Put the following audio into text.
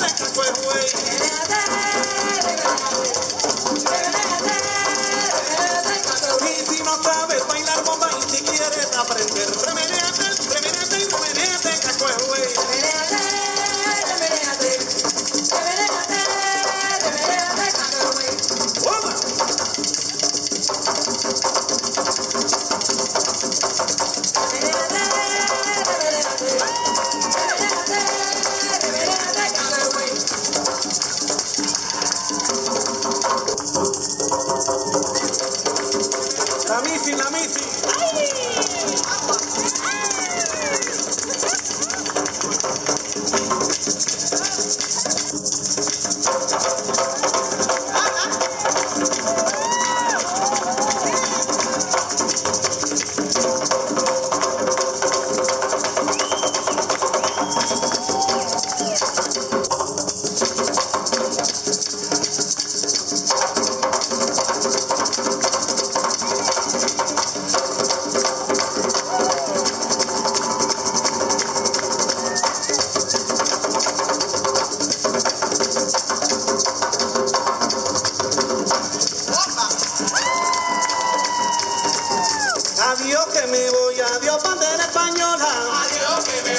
Y si no sabes bailar bomba y si quieres aprender, remenéate, remenéate y remenéate, caco es güey. La Missy, la Missy. Adiós que me voy, adiós bandera española. Adiós que me